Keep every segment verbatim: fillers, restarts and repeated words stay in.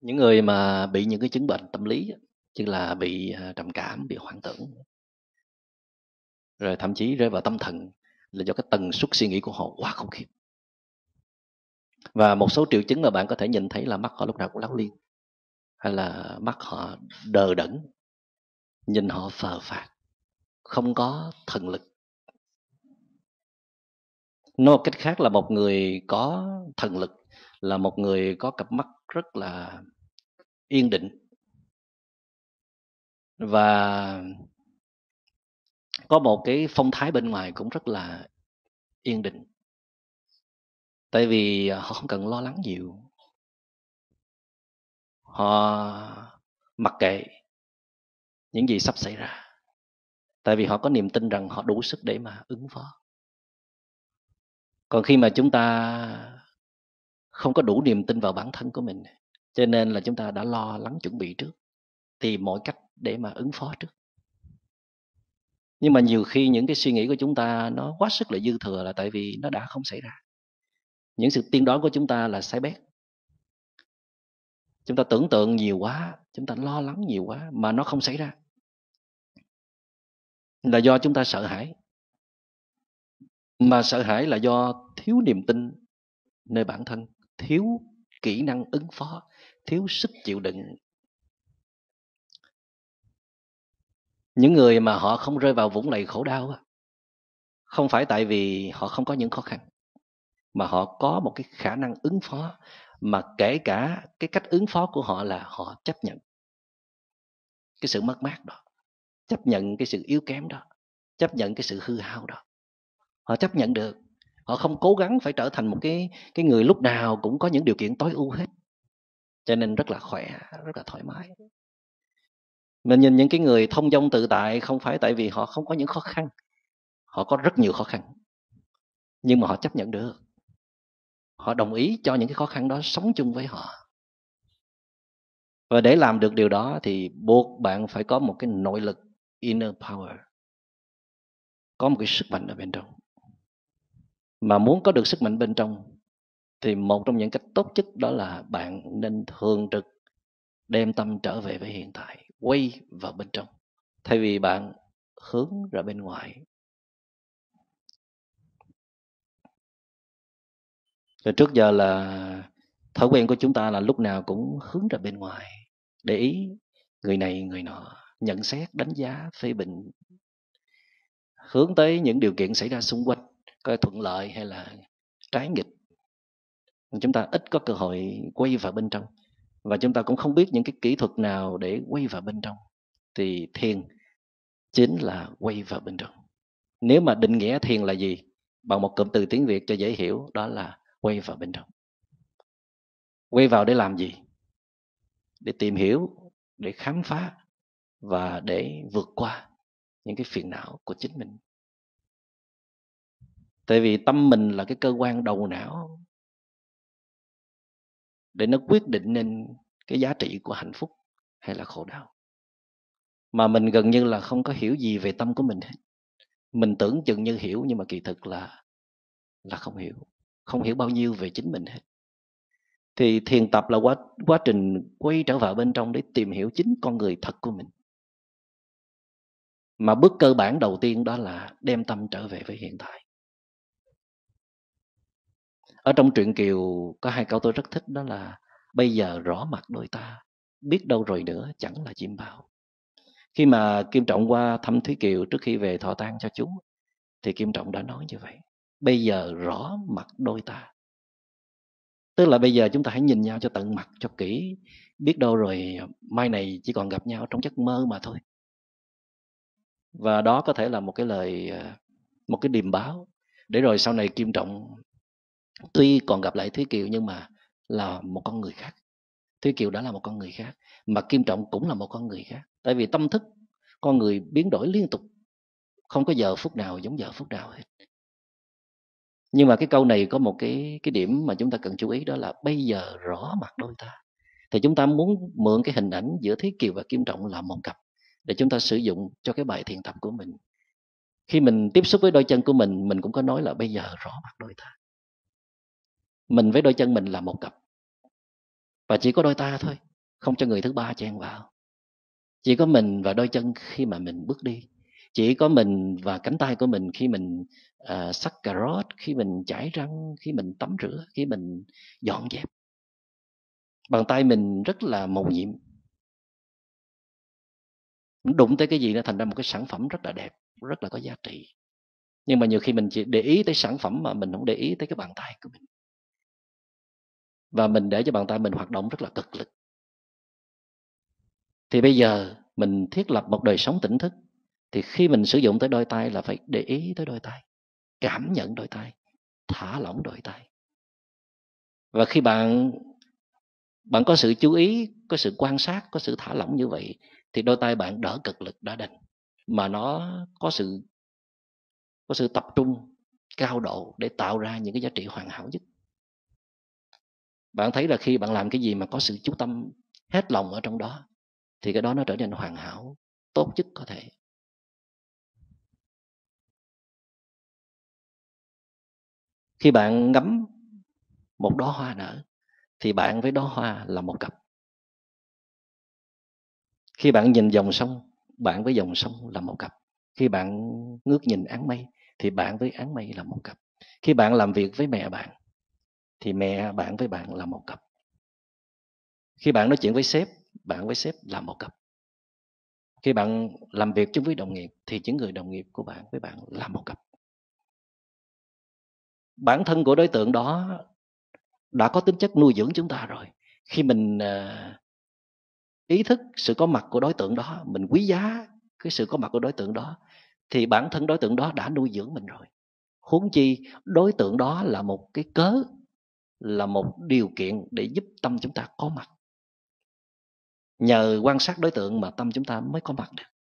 Những người mà bị những cái chứng bệnh tâm lý á, như là bị à, trầm cảm, bị hoang tưởng, rồi thậm chí rơi vào tâm thần là do cái tần suất suy nghĩ của họ quá khủng khiếp. Và một số triệu chứng mà bạn có thể nhìn thấy là mắt họ lúc nào cũng láo liên, hay là mắt họ đờ đẫn, nhìn họ phờ phạc, không có thần lực. Nói một cách khác là một người có thần lực là một người có cặp mắt rất là yên định và có một cái phong thái bên ngoài cũng rất là yên định. Tại vì họ không cần lo lắng nhiều, họ mặc kệ những gì sắp xảy ra, tại vì họ có niềm tin rằng họ đủ sức để mà ứng phó. Còn khi mà chúng ta không có đủ niềm tin vào bản thân của mình, cho nên là chúng ta đã lo lắng chuẩn bị trước, tìm mọi cách để mà ứng phó trước. Nhưng mà nhiều khi những cái suy nghĩ của chúng ta nó quá sức là dư thừa là tại vì nó đã không xảy ra. Những sự tiên đoán của chúng ta là sai bét. Chúng ta tưởng tượng nhiều quá, chúng ta lo lắng nhiều quá mà nó không xảy ra. Là do chúng ta sợ hãi. Mà sợ hãi là do thiếu niềm tin nơi bản thân, thiếu kỹ năng ứng phó, thiếu sức chịu đựng. Những người mà họ không rơi vào vũng lầy khổ đau không phải tại vì họ không có những khó khăn, mà họ có một cái khả năng ứng phó, mà kể cả cái cách ứng phó của họ là họ chấp nhận cái sự mất mát đó, chấp nhận cái sự yếu kém đó, chấp nhận cái sự hư hao đó. Họ chấp nhận được. Họ không cố gắng phải trở thành một cái cái người lúc nào cũng có những điều kiện tối ưu hết. Cho nên rất là khỏe, rất là thoải mái. Mình nhìn những cái người thông dong tự tại không phải tại vì họ không có những khó khăn. Họ có rất nhiều khó khăn. Nhưng mà họ chấp nhận được. Họ đồng ý cho những cái khó khăn đó sống chung với họ. Và để làm được điều đó thì buộc bạn phải có một cái nội lực, inner power. Có một cái sức mạnh ở bên trong. Mà muốn có được sức mạnh bên trong thì một trong những cách tốt nhất đó là bạn nên thường trực đem tâm trở về với hiện tại, quay vào bên trong, thay vì bạn hướng ra bên ngoài. Rồi trước giờ là thói quen của chúng ta là lúc nào cũng hướng ra bên ngoài, để ý người này người nọ, nhận xét, đánh giá, phê bình, hướng tới những điều kiện xảy ra xung quanh, coi thuận lợi hay là trái nghịch. Chúng ta ít có cơ hội quay vào bên trong, và chúng ta cũng không biết những cái kỹ thuật nào để quay vào bên trong. Thì thiền chính là quay vào bên trong. Nếu mà định nghĩa thiền là gì, bằng một cụm từ tiếng Việt cho dễ hiểu, đó là quay vào bên trong. Quay vào để làm gì? Để tìm hiểu, để khám phá và để vượt qua những cái phiền não của chính mình. Tại vì tâm mình là cái cơ quan đầu não để nó quyết định nên cái giá trị của hạnh phúc hay là khổ đau. Mà mình gần như là không có hiểu gì về tâm của mình hết. Mình tưởng chừng như hiểu nhưng mà kỳ thực là là không hiểu. Không hiểu bao nhiêu về chính mình hết. Thì thiền tập là quá, quá trình quay trở vào bên trong để tìm hiểu chính con người thật của mình. Mà bước cơ bản đầu tiên đó là đem tâm trở về với hiện tại. Ở trong truyện Kiều có hai câu tôi rất thích, đó là bây giờ rõ mặt đôi ta, biết đâu rồi nữa chẳng là chim bao. Khi mà Kim Trọng qua thăm Thúy Kiều trước khi về thọ tang cho chú, thì Kim Trọng đã nói như vậy. Bây giờ rõ mặt đôi ta. Tức là bây giờ chúng ta hãy nhìn nhau cho tận mặt, cho kỹ. Biết đâu rồi mai này chỉ còn gặp nhau trong giấc mơ mà thôi. Và đó có thể là một cái lời, một cái điềm báo. Để rồi sau này Kim Trọng tuy còn gặp lại Thúy Kiều nhưng mà là một con người khác. Thúy Kiều đã là một con người khác, mà Kim Trọng cũng là một con người khác. Tại vì tâm thức con người biến đổi liên tục, không có giờ phút nào giống giờ phút nào hết. Nhưng mà cái câu này có một cái, cái điểm mà chúng ta cần chú ý, đó là bây giờ rõ mặt đôi ta. Thì chúng ta muốn mượn cái hình ảnh giữa Thúy Kiều và Kim Trọng là một cặp để chúng ta sử dụng cho cái bài thiền tập của mình. Khi mình tiếp xúc với đôi chân của mình, mình cũng có nói là bây giờ rõ mặt đôi ta. Mình với đôi chân mình là một cặp, và chỉ có đôi ta thôi. không cho người thứ ba chen vào. Chỉ có mình và đôi chân khi mà mình bước đi. Chỉ có mình và cánh tay của mình khi mình uh, xắt cà rốt, khi mình chải răng, khi mình tắm rửa, khi mình dọn dẹp. Bàn tay mình rất là mầu nhiệm. Đụng tới cái gì nó thành ra một cái sản phẩm rất là đẹp, rất là có giá trị. Nhưng mà nhiều khi mình chỉ để ý tới sản phẩm mà mình không để ý tới cái bàn tay của mình. Và mình để cho bàn tay mình hoạt động rất là cực lực. Thì bây giờ mình thiết lập một đời sống tỉnh thức. Thì khi mình sử dụng tới đôi tay là phải để ý tới đôi tay, cảm nhận đôi tay, thả lỏng đôi tay. Và khi bạn bạn có sự chú ý, có sự quan sát, có sự thả lỏng như vậy, thì đôi tay bạn đỡ cực lực, đỡ đần, mà nó có sự có sự tập trung cao độ để tạo ra những cái giá trị hoàn hảo nhất. Bạn thấy là khi bạn làm cái gì mà có sự chú tâm hết lòng ở trong đó, thì cái đó nó trở nên hoàn hảo, tốt nhất có thể. Khi bạn ngắm một đóa hoa nở, thì bạn với đóa hoa là một cặp. Khi bạn nhìn dòng sông, bạn với dòng sông là một cặp. Khi bạn ngước nhìn áng mây, thì bạn với áng mây là một cặp. Khi bạn làm việc với mẹ bạn, thì mẹ bạn với bạn là một cặp. Khi bạn nói chuyện với sếp, bạn với sếp là một cặp. Khi bạn làm việc chung với đồng nghiệp, thì những người đồng nghiệp của bạn với bạn là một cặp. Bản thân của đối tượng đó đã có tính chất nuôi dưỡng chúng ta rồi. Khi mình uh, ý thức sự có mặt của đối tượng đó, mình quý giá cái sự có mặt của đối tượng đó, thì bản thân đối tượng đó đã nuôi dưỡng mình rồi. Huống chi đối tượng đó là một cái cớ, là một điều kiện để giúp tâm chúng ta có mặt. Nhờ quan sát đối tượng mà tâm chúng ta mới có mặt được.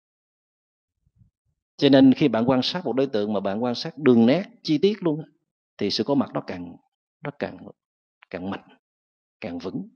Cho nên khi bạn quan sát một đối tượng mà bạn quan sát đường nét chi tiết luôn, thì sự có mặt nó càng nó càng càng mạnh, càng vững.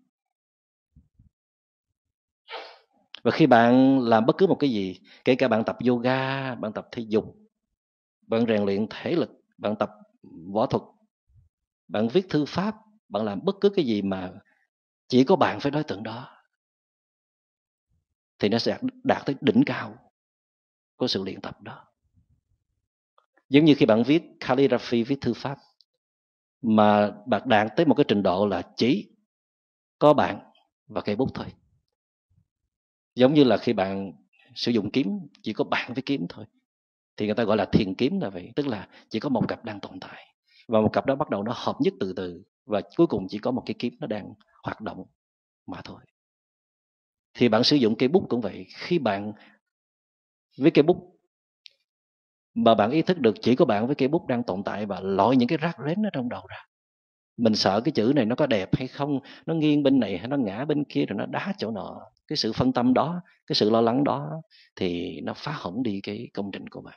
Và khi bạn làm bất cứ một cái gì, kể cả bạn tập yoga, bạn tập thể dục, bạn rèn luyện thể lực, bạn tập võ thuật, bạn viết thư pháp, bạn làm bất cứ cái gì mà chỉ có bạn với đối tượng đó, thì nó sẽ đạt tới đỉnh cao của sự luyện tập đó. Giống như khi bạn viết calligraphy, viết thư pháp, mà bạn đạt tới một cái trình độ là chỉ có bạn và cây bút thôi. Giống như là khi bạn sử dụng kiếm, chỉ có bạn với kiếm thôi, thì người ta gọi là thiền kiếm là vậy. Tức là chỉ có một cặp đang tồn tại, và một cặp đó bắt đầu nó hợp nhất từ từ, và cuối cùng chỉ có một cái kiếm nó đang hoạt động mà thôi. Thì bạn sử dụng cây bút cũng vậy. Khi bạn với cây bút mà bạn ý thức được chỉ có bạn với cây bút đang tồn tại, và loại những cái rác rến ở trong đầu ra. Mình sợ cái chữ này nó có đẹp hay không, nó nghiêng bên này hay nó ngã bên kia, rồi nó đá chỗ nọ. Cái sự phân tâm đó, cái sự lo lắng đó, thì nó phá hỏng đi cái công trình của bạn.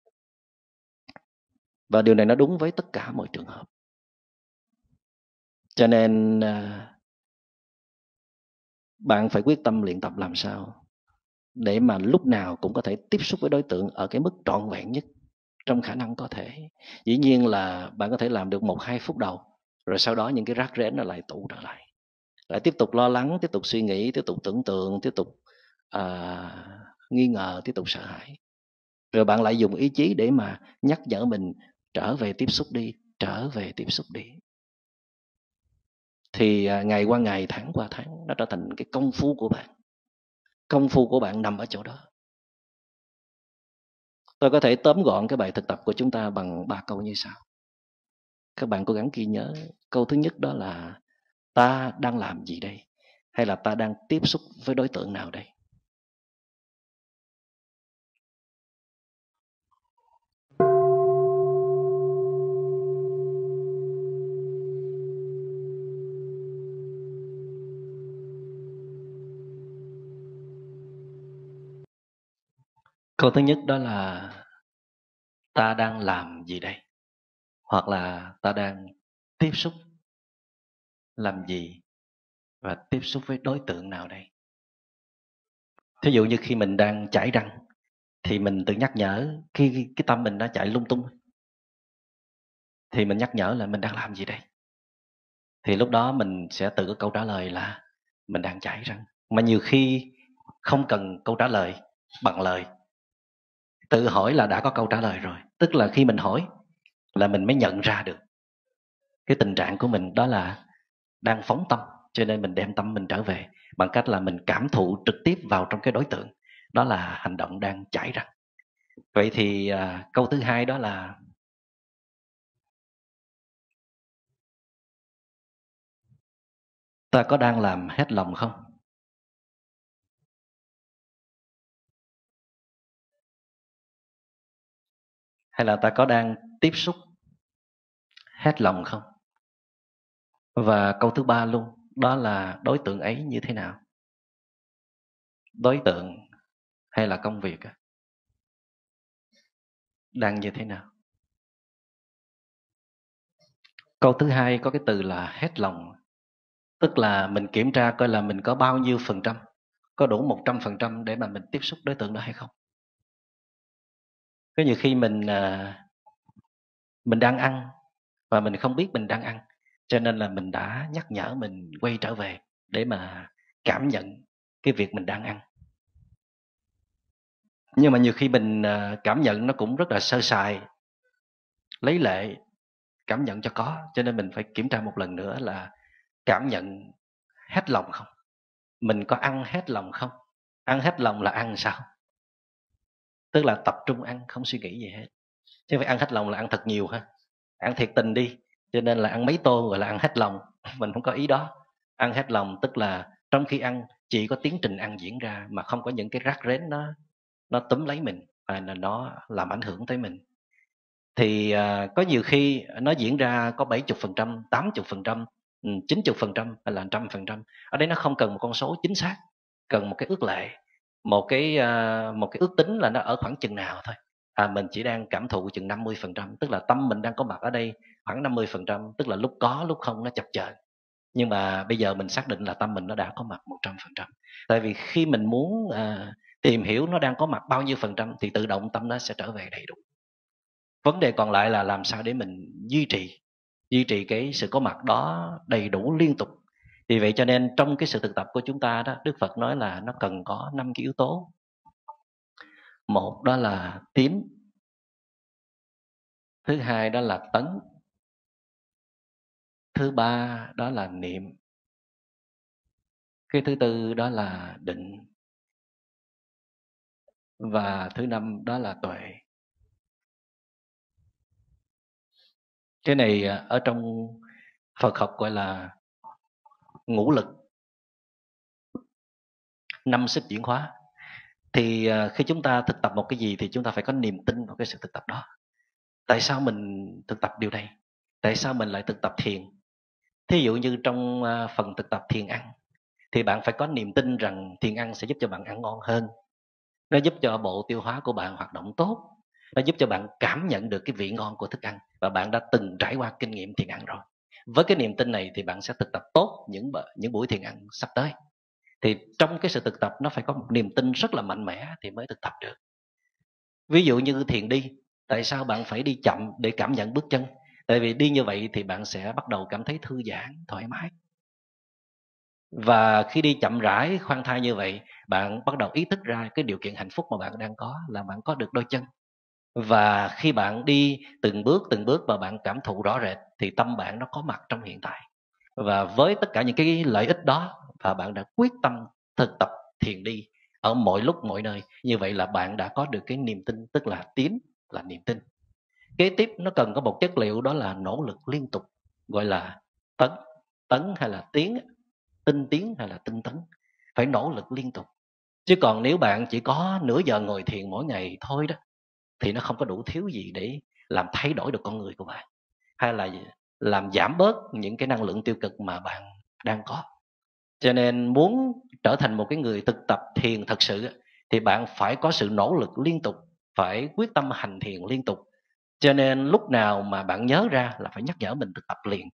Và điều này nó đúng với tất cả mọi trường hợp. Cho nên bạn phải quyết tâm luyện tập làm sao để mà lúc nào cũng có thể tiếp xúc với đối tượng ở cái mức trọn vẹn nhất trong khả năng có thể. Dĩ nhiên là bạn có thể làm được một hai phút đầu, rồi sau đó những cái rác rến nó lại tụ trở lại, lại tiếp tục lo lắng, tiếp tục suy nghĩ, tiếp tục tưởng tượng, tiếp tục à, nghi ngờ, tiếp tục sợ hãi. Rồi bạn lại dùng ý chí để mà nhắc nhở mình trở về tiếp xúc đi, trở về tiếp xúc đi. Thì à, ngày qua ngày, tháng qua tháng, nó trở thành cái công phu của bạn. Công phu của bạn nằm ở chỗ đó. Tôi có thể tóm gọn cái bài thực tập của chúng ta bằng ba câu như sau. Các bạn cố gắng ghi nhớ. Câu thứ nhất đó là ta đang làm gì đây? Hay là ta đang tiếp xúc với đối tượng nào đây? Câu thứ nhất đó là ta đang làm gì đây? Hoặc là ta đang tiếp xúc làm gì và tiếp xúc với đối tượng nào đây? Thí dụ như khi mình đang chải răng, thì mình tự nhắc nhở, khi cái tâm mình nó chạy lung tung, thì mình nhắc nhở là mình đang làm gì đây? Thì lúc đó mình sẽ tự có câu trả lời là mình đang chảy răng. Mà nhiều khi không cần câu trả lời bằng lời, tự hỏi là đã có câu trả lời rồi. Tức là khi mình hỏi là mình mới nhận ra được cái tình trạng của mình, đó là đang phóng tâm. Cho nên mình đem tâm mình trở về bằng cách là mình cảm thụ trực tiếp vào trong cái đối tượng, đó là hành động đang chảy răng. Vậy thì à, câu thứ hai đó là ta có đang làm hết lòng không? Hay là ta có đang tiếp xúc hết lòng không? Và câu thứ ba luôn, đó là đối tượng ấy như thế nào? Đối tượng hay là công việc đang như thế nào? Câu thứ hai có cái từ là hết lòng, tức là mình kiểm tra coi là mình có bao nhiêu phần trăm, có đủ một trăm phần trăm để mà mình tiếp xúc đối tượng đó hay không. Có nhiều khi mình à, mình đang ăn và mình không biết mình đang ăn, cho nên là mình đã nhắc nhở mình quay trở về để mà cảm nhận cái việc mình đang ăn. Nhưng mà nhiều khi mình à, cảm nhận nó cũng rất là sơ sài, lấy lệ, cảm nhận cho có, cho nên mình phải kiểm tra một lần nữa là cảm nhận hết lòng không? Mình có ăn hết lòng không? Ăn hết lòng là ăn sao? Tức là tập trung ăn, không suy nghĩ gì hết. Chứ phải ăn hết lòng là ăn thật nhiều ha. Ăn thiệt tình đi, cho nên là ăn mấy tô gọi là ăn hết lòng. Mình không có ý đó. Ăn hết lòng tức là trong khi ăn chỉ có tiến trình ăn diễn ra, mà không có những cái rác rến nó nó túm lấy mình, hay là nó làm ảnh hưởng tới mình. Thì à, có nhiều khi nó diễn ra có bảy mươi phần trăm, tám mươi phần trăm, ừ, chín mươi phần trăm hay là một trăm phần trăm. Ở đây nó không cần một con số chính xác, cần một cái ước lệ, một cái à, một cái ước tính là nó ở khoảng chừng nào thôi. À, mình chỉ đang cảm thụ chừng năm mươi phần trăm, tức là tâm mình đang có mặt ở đây khoảng năm mươi phần trăm, tức là lúc có lúc không nó chập chờn. Nhưng mà bây giờ mình xác định là tâm mình nó đã có mặt một trăm phần trăm. Tại vì khi mình muốn à, tìm hiểu nó đang có mặt bao nhiêu phần trăm thì tự động tâm nó sẽ trở về đầy đủ. Vấn đề còn lại là làm sao để mình duy trì duy trì cái sự có mặt đó đầy đủ liên tục. Vì vậy cho nên trong cái sự thực tập của chúng ta đó, Đức Phật nói là nó cần có năm cái yếu tố. Một đó là tín, thứ hai đó là tấn, thứ ba đó là niệm, cái thứ tư đó là định, và thứ năm đó là tuệ. Cái này ở trong Phật học gọi là ngũ lực, năm xích chuyển hóa. Thì khi chúng ta thực tập một cái gì thì chúng ta phải có niềm tin vào cái sự thực tập đó. Tại sao mình thực tập điều này? Tại sao mình lại thực tập thiền? Thí dụ như trong phần thực tập thiền ăn thì bạn phải có niềm tin rằng thiền ăn sẽ giúp cho bạn ăn ngon hơn. Nó giúp cho bộ tiêu hóa của bạn hoạt động tốt. Nó giúp cho bạn cảm nhận được cái vị ngon của thức ăn, và bạn đã từng trải qua kinh nghiệm thiền ăn rồi. Với cái niềm tin này thì bạn sẽ thực tập tốt những những buổi thiền ăn sắp tới. Thì trong cái sự thực tập nó phải có một niềm tin rất là mạnh mẽ thì mới thực tập được. Ví dụ như thiền đi, tại sao bạn phải đi chậm để cảm nhận bước chân? Tại vì đi như vậy thì bạn sẽ bắt đầu cảm thấy thư giãn, thoải mái. Và khi đi chậm rãi, khoan thai như vậy, bạn bắt đầu ý thức ra cái điều kiện hạnh phúc mà bạn đang có là bạn có được đôi chân. Và khi bạn đi từng bước từng bước và bạn cảm thụ rõ rệt thì tâm bạn nó có mặt trong hiện tại. Và với tất cả những cái lợi ích đó, và bạn đã quyết tâm thực tập thiền đi ở mọi lúc mọi nơi, như vậy là bạn đã có được cái niềm tin, tức là tín là niềm tin. Kế tiếp nó cần có một chất liệu, đó là nỗ lực liên tục, gọi là tấn. Tấn hay là tiến, tinh tiến hay là tinh tấn, phải nỗ lực liên tục. Chứ còn nếu bạn chỉ có nửa giờ ngồi thiền mỗi ngày thôi đó thì nó không có đủ thiếu gì để làm thay đổi được con người của bạn, hay là làm giảm bớt những cái năng lượng tiêu cực mà bạn đang có. Cho nên muốn trở thành một cái người thực tập thiền thật sự thì bạn phải có sự nỗ lực liên tục, phải quyết tâm hành thiền liên tục. Cho nên lúc nào mà bạn nhớ ra là phải nhắc nhở mình thực tập liền.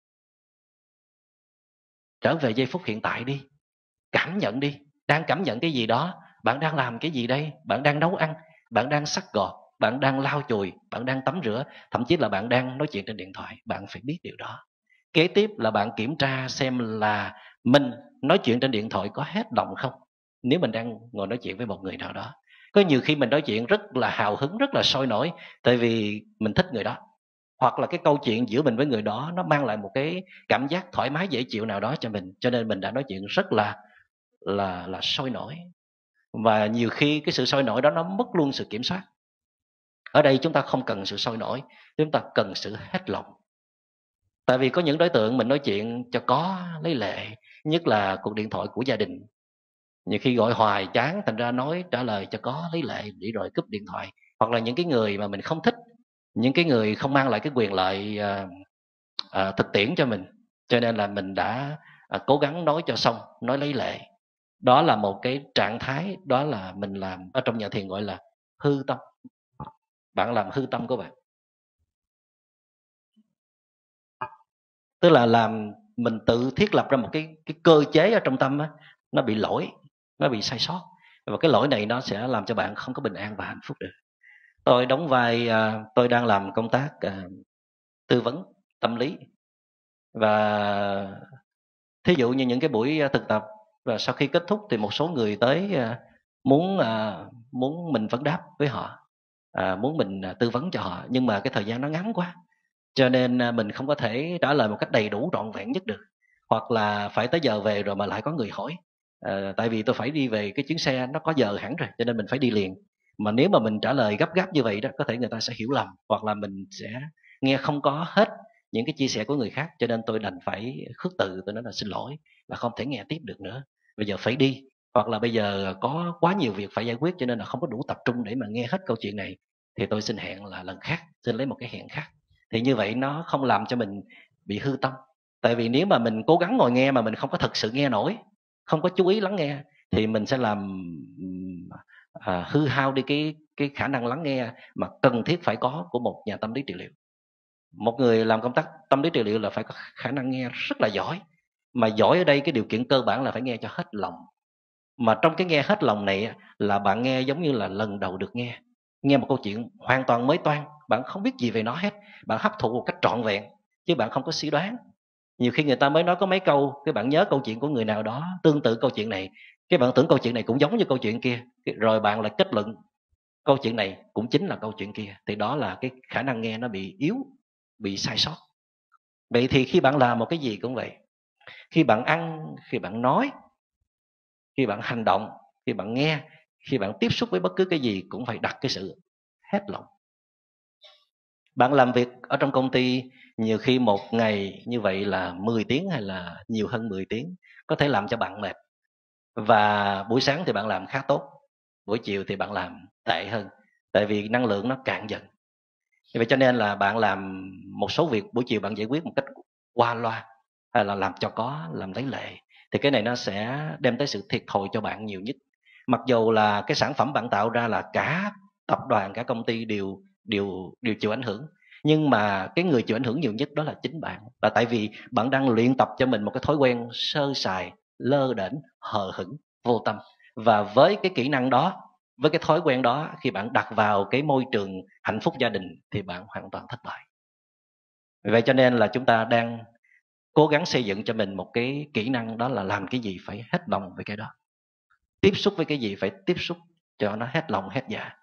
Trở về giây phút hiện tại đi, cảm nhận đi, đang cảm nhận cái gì đó, bạn đang làm cái gì đây? Bạn đang nấu ăn, bạn đang xắt gọt, bạn đang lau chùi, bạn đang tắm rửa, thậm chí là bạn đang nói chuyện trên điện thoại, bạn phải biết điều đó. Kế tiếp là bạn kiểm tra xem là mình nói chuyện trên điện thoại có hết lòng không? Nếu mình đang ngồi nói chuyện với một người nào đó, có nhiều khi mình nói chuyện rất là hào hứng, rất là sôi nổi, tại vì mình thích người đó, hoặc là cái câu chuyện giữa mình với người đó nó mang lại một cái cảm giác thoải mái dễ chịu nào đó cho mình, cho nên mình đã nói chuyện rất là là là sôi nổi. Và nhiều khi cái sự sôi nổi đó nó mất luôn sự kiểm soát. Ở đây chúng ta không cần sự sôi nổi, chúng ta cần sự hết lòng. Tại vì có những đối tượng mình nói chuyện cho có lấy lệ, nhất là cuộc điện thoại của gia đình. Nhiều khi gọi hoài chán, thành ra nói trả lời cho có lấy lệ để rồi cúp điện thoại. Hoặc là những cái người mà mình không thích, những cái người không mang lại cái quyền lợi à, à, thực tiễn cho mình, cho nên là mình đã à, cố gắng nói cho xong, nói lấy lệ. Đó là một cái trạng thái, đó là mình làm ở trong nhà thiền gọi là hư tâm. Bạn làm hư tâm của bạn, tức là làm mình tự thiết lập ra một cái cái cơ chế ở trong tâm á, nó bị lỗi, nó bị sai sót, và cái lỗi này nó sẽ làm cho bạn không có bình an và hạnh phúc được. Tôi đóng vai à, tôi đang làm công tác à, tư vấn tâm lý, và thí dụ như những cái buổi à, thực tập, và sau khi kết thúc thì một số người tới à, muốn à, muốn mình vấn đáp với họ, à, muốn mình à, tư vấn cho họ, nhưng mà cái thời gian nó ngắn quá, cho nên à, mình không có thể trả lời một cách đầy đủ trọn vẹn nhất được, hoặc là phải tới giờ về rồi mà lại có người hỏi. À, tại vì tôi phải đi về, cái chuyến xe nó có giờ hẳn rồi, cho nên mình phải đi liền. Mà nếu mà mình trả lời gấp gáp như vậy đó, có thể người ta sẽ hiểu lầm, hoặc là mình sẽ nghe không có hết những cái chia sẻ của người khác, cho nên tôi đành phải khước từ, tôi nói là xin lỗi, là không thể nghe tiếp được nữa, bây giờ phải đi, hoặc là bây giờ có quá nhiều việc phải giải quyết, cho nên là không có đủ tập trung để mà nghe hết câu chuyện này, thì tôi xin hẹn là lần khác, xin lấy một cái hẹn khác. Thì như vậy nó không làm cho mình bị hư tâm. Tại vì nếu mà mình cố gắng ngồi nghe mà mình không có thực sự nghe nổi, không có chú ý lắng nghe, thì mình sẽ làm à, hư hao đi cái cái khả năng lắng nghe mà cần thiết phải có của một nhà tâm lý trị liệu. Một người làm công tác tâm lý trị liệu là phải có khả năng nghe rất là giỏi, mà giỏi ở đây cái điều kiện cơ bản là phải nghe cho hết lòng. Mà trong cái nghe hết lòng này là bạn nghe giống như là lần đầu được nghe, nghe một câu chuyện hoàn toàn mới toan, bạn không biết gì về nó hết, bạn hấp thụ một cách trọn vẹn, chứ bạn không có suy đoán. Nhiều khi người ta mới nói có mấy câu, cái bạn nhớ câu chuyện của người nào đó tương tự câu chuyện này, cái bạn tưởng câu chuyện này cũng giống như câu chuyện kia, rồi bạn lại kết luận câu chuyện này cũng chính là câu chuyện kia, thì đó là cái khả năng nghe nó bị yếu, bị sai sót. Vậy thì khi bạn làm một cái gì cũng vậy, khi bạn ăn, khi bạn nói, khi bạn hành động, khi bạn nghe, khi bạn tiếp xúc với bất cứ cái gì cũng phải đặt cái sự hết lòng. Bạn làm việc ở trong công ty, nhiều khi một ngày như vậy là mười tiếng hay là nhiều hơn mười tiếng, có thể làm cho bạn mệt. Và buổi sáng thì bạn làm khá tốt, buổi chiều thì bạn làm tệ hơn, tại vì năng lượng nó cạn dần. Vậy cho nên là bạn làm một số việc buổi chiều bạn giải quyết một cách qua loa, hay là làm cho có, làm lấy lệ, thì cái này nó sẽ đem tới sự thiệt thòi cho bạn nhiều nhất. Mặc dù là cái sản phẩm bạn tạo ra là cả tập đoàn, cả công ty đều đều đều chịu ảnh hưởng, nhưng mà cái người chịu ảnh hưởng nhiều nhất đó là chính bạn, là tại vì bạn đang luyện tập cho mình một cái thói quen sơ sài, lơ đễnh, hờ hững, vô tâm. Và với cái kỹ năng đó, với cái thói quen đó, khi bạn đặt vào cái môi trường hạnh phúc gia đình thì bạn hoàn toàn thất bại. Vậy cho nên là chúng ta đang cố gắng xây dựng cho mình một cái kỹ năng, đó là làm cái gì phải hết lòng với cái đó, tiếp xúc với cái gì phải tiếp xúc cho nó hết lòng hết dạ.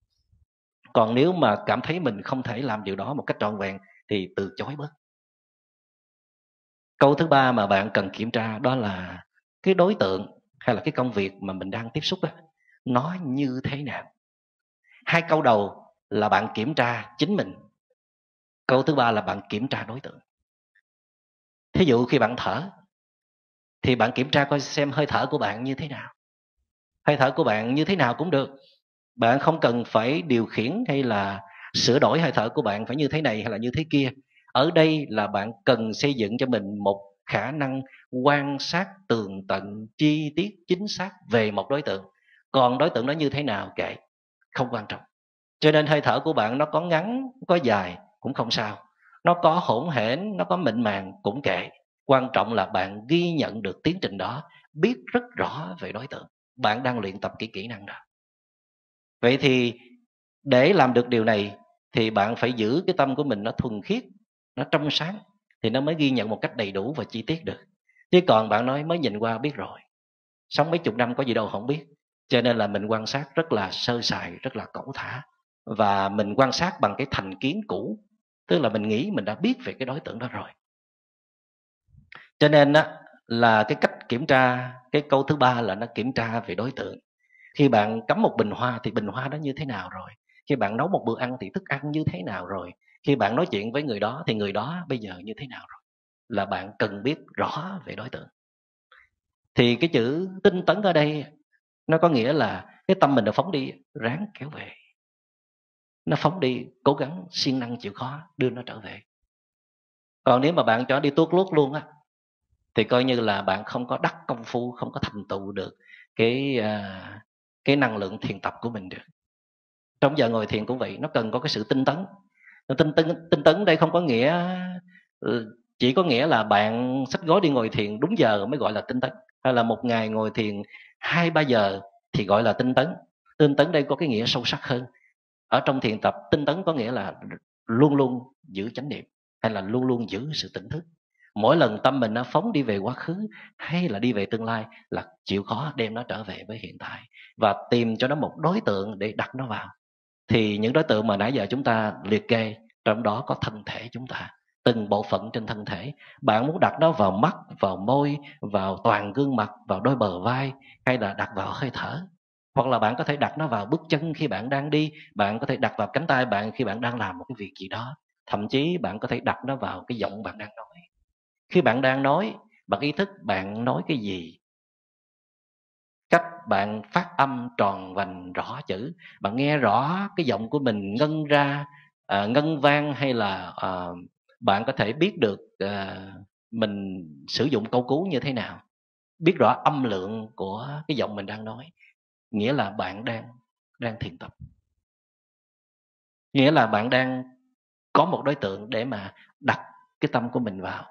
Còn nếu mà cảm thấy mình không thể làm điều đó một cách trọn vẹn thì từ chối bớt. Câu thứ ba mà bạn cần kiểm tra đó là cái đối tượng hay là cái công việc mà mình đang tiếp xúc đó, nó như thế nào. Hai câu đầu là bạn kiểm tra chính mình, câu thứ ba là bạn kiểm tra đối tượng. Thí dụ khi bạn thở thì bạn kiểm tra coi xem hơi thở của bạn như thế nào. Hơi thở của bạn như thế nào cũng được, bạn không cần phải điều khiển hay là sửa đổi hơi thở của bạn phải như thế này hay là như thế kia. Ở đây là bạn cần xây dựng cho mình một khả năng quan sát tường tận, chi tiết, chính xác về một đối tượng. Còn đối tượng đó như thế nào kệ, không quan trọng. Cho nên hơi thở của bạn nó có ngắn, có dài cũng không sao, nó có hỗn hển, nó có mịn màng cũng kệ. Quan trọng là bạn ghi nhận được tiến trình đó, biết rất rõ về đối tượng. Bạn đang luyện tập cái kỹ năng đó. Vậy thì để làm được điều này thì bạn phải giữ cái tâm của mình nó thuần khiết, nó trong sáng, thì nó mới ghi nhận một cách đầy đủ và chi tiết được. Chứ còn bạn nói mới nhìn qua biết rồi, sống mấy chục năm có gì đâu không biết. Cho nên là mình quan sát rất là sơ sài, rất là cẩu thả. Và mình quan sát bằng cái thành kiến cũ, tức là mình nghĩ mình đã biết về cái đối tượng đó rồi. Cho nên á, là cái cách kiểm tra, cái câu thứ ba là nó kiểm tra về đối tượng. Khi bạn cắm một bình hoa thì bình hoa đó như thế nào rồi? Khi bạn nấu một bữa ăn thì thức ăn như thế nào rồi? Khi bạn nói chuyện với người đó thì người đó bây giờ như thế nào rồi? Là bạn cần biết rõ về đối tượng. Thì cái chữ tinh tấn ở đây nó có nghĩa là cái tâm mình đã phóng đi, ráng kéo về. Nó phóng đi, cố gắng siêng năng chịu khó đưa nó trở về. Còn nếu mà bạn cho đi tuốt luốt luôn á, thì coi như là bạn không có đắc công phu, không có thành tựu được cái à, cái năng lượng thiền tập của mình được. Trong giờ ngồi thiền cũng vậy, nó cần có cái sự tinh tấn. Tinh tấn tinh tấn đây không có nghĩa, chỉ có nghĩa là bạn xách gối đi ngồi thiền đúng giờ mới gọi là tinh tấn, hay là một ngày ngồi thiền hai ba giờ thì gọi là tinh tấn. Tinh tấn đây có cái nghĩa sâu sắc hơn. Ở trong thiền tập, tinh tấn có nghĩa là luôn luôn giữ chánh niệm, hay là luôn luôn giữ sự tỉnh thức. Mỗi lần tâm mình nó phóng đi về quá khứ hay là đi về tương lai là chịu khó đem nó trở về với hiện tại và tìm cho nó một đối tượng để đặt nó vào. Thì những đối tượng mà nãy giờ chúng ta liệt kê, trong đó có thân thể chúng ta, từng bộ phận trên thân thể. Bạn muốn đặt nó vào mắt, vào môi, vào toàn gương mặt, vào đôi bờ vai, hay là đặt vào hơi thở. Hoặc là bạn có thể đặt nó vào bước chân khi bạn đang đi, bạn có thể đặt vào cánh tay bạn khi bạn đang làm một cái việc gì đó. Thậm chí bạn có thể đặt nó vào cái giọng bạn đang nói. Khi bạn đang nói, bạn ý thức bạn nói cái gì, cách bạn phát âm tròn vành rõ chữ, bạn nghe rõ cái giọng của mình ngân ra, à, ngân vang, hay là à, bạn có thể biết được à, mình sử dụng câu cú như thế nào, biết rõ âm lượng của cái giọng mình đang nói, nghĩa là bạn đang đang thiền tập, nghĩa là bạn đang có một đối tượng để mà đặt cái tâm của mình vào.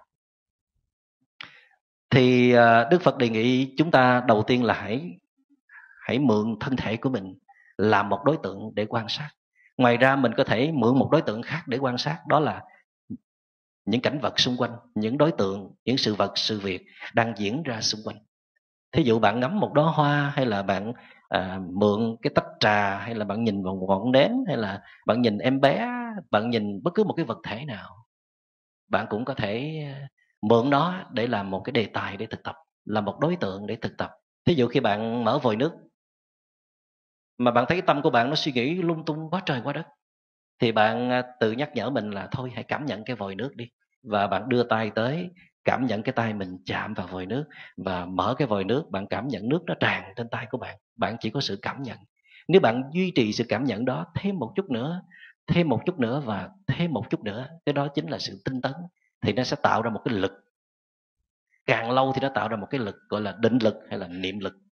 Thì à, Đức Phật đề nghị chúng ta đầu tiên là hãy hãy mượn thân thể của mình làm một đối tượng để quan sát. Ngoài ra mình có thể mượn một đối tượng khác để quan sát, đó là những cảnh vật xung quanh, những đối tượng, những sự vật, sự việc đang diễn ra xung quanh. Thí dụ bạn ngắm một đóa hoa, hay là bạn à, mượn cái tách trà, hay là bạn nhìn vào một ngọn nến, hay là bạn nhìn em bé, bạn nhìn bất cứ một cái vật thể nào, bạn cũng có thể mượn nó để làm một cái đề tài để thực tập, là một đối tượng để thực tập. Thí dụ khi bạn mở vòi nước mà bạn thấy cái tâm của bạn nó suy nghĩ lung tung quá trời quá đất, thì bạn à, tự nhắc nhở mình là thôi hãy cảm nhận cái vòi nước đi, và bạn đưa tay tới, cảm nhận cái tay mình chạm vào vòi nước, và mở cái vòi nước, bạn cảm nhận nước nó tràn trên tay của bạn. Bạn chỉ có sự cảm nhận. Nếu bạn duy trì sự cảm nhận đó thêm một chút nữa, thêm một chút nữa và thêm một chút nữa, cái đó chính là sự tinh tấn. Thì nó sẽ tạo ra một cái lực, càng lâu thì nó tạo ra một cái lực gọi là định lực hay là niệm lực.